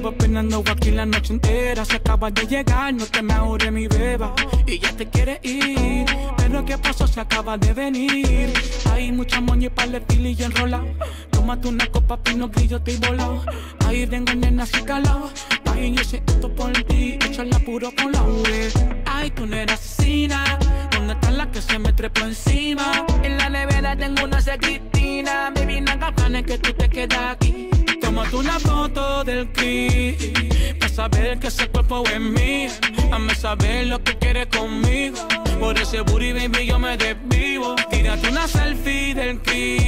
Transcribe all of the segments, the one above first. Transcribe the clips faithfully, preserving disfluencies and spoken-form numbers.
llevo esperando aquí la noche entera. Se acaba de llegar, no te me ahorre mi beba. Y ya te quiere ir, pero ¿qué pasó? Se acaba de venir. Hay mucha moña y par de fili y enrola. Tómate una copa, pino, grillo, te volado. Ahí vengo, nena, así calado. Ay, yo sé esto por ti, echarla puro con la U V. Ay, tú no eres asesina. ¿Dónde está la que se me trepó encima? En la nevera tengo una Cristina. Baby, no hagas planes que tú te quedas aquí. Tómate una foto del clip para saber que ese cuerpo es mío. Hazme saber lo que quieres conmigo. Por ese booty, baby, yo me desvivo. Tírate una selfie del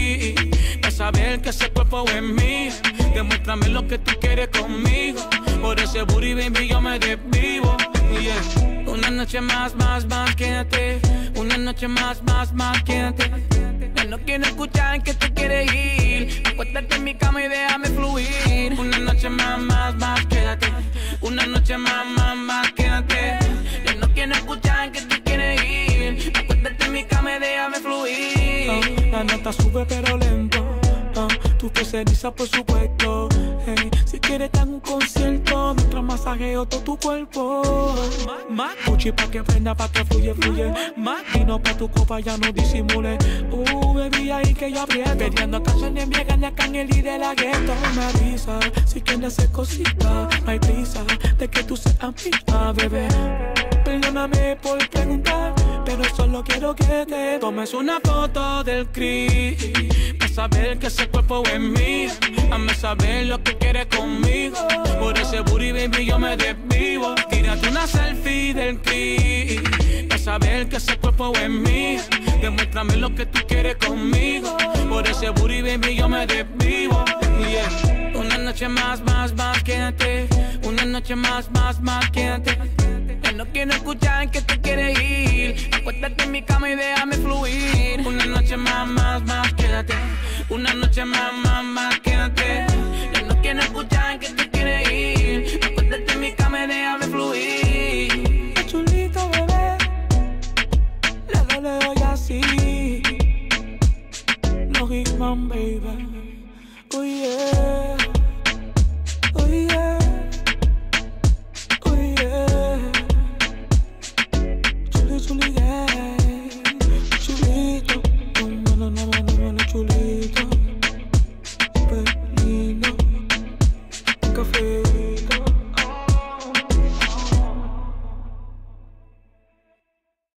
clip para saber que ese cuerpo es mío. Demuéstrame lo que tú quieres conmigo. Por ese booty, baby, yo me desvivo. Yeah. Una noche más, más, más, quédate. Una noche más, más, más, quédate. Ya no quiero escuchar que tú quieres ir. Acuéstate en mi cama y déjame fluir. Una noche más, más, más, quédate. Una noche más, más, más, quédate. Ya no quiero escuchar que tú quieres ir. Acuéstate en mi cama y déjame fluir. Oh, la nota sube pero lento. Oh, tú te cerizas por supuesto. Hey, si quieres dar un concierto mientras masajeo todo tu cuerpo. Más Gucci pa' que prenda, pa' que fluye, fluye. Más vino pa' tu copa, ya no disimule. Uh, bebí ahí que yo aprieto. Pidiendo canciones viejas de Arcángel y de la gueto. Me avisa si quieres hacer cositas. No hay prisa de que tú seas mía, bebé. Perdóname por preguntar, pero solo quiero que te tomes una foto del clip para saber que ese cuerpo es mío. Hazme saber lo que quieres conmigo. Por ese booty, baby, yo me desvivo. Tírate una selfie del clip para saber que ese cuerpo es mío. Demuéstrame lo que tú quieres conmigo. Por ese booty, baby, yo me desvivo. Yeah. Una noche más, más, más, quédate. Una noche más, más, más, quédate. Ya no quiero escuchar que tú quieres ir. Acuéstate en mi cama y déjame fluir. Una noche más, más, más, quédate. Una noche más, más, más, quédate. Ya no quiero escuchar que tú quieres ir. Acuéstate en mi cama y déjame fluir. Qué chulito, bebé. Le doy, le doy así. No Hitman, baby. Oh yeah. Oh yeah. Oh yeah. Chuli, chuli, yeah. Chulito. No, no, no, no, no, chulito. Baby.